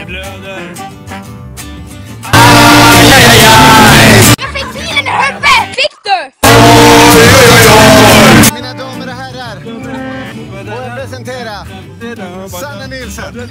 det blöder. Jag fick bilen i huvudet! Fick du? Mina damer och herrar, får jag presentera Sanna Nilsson.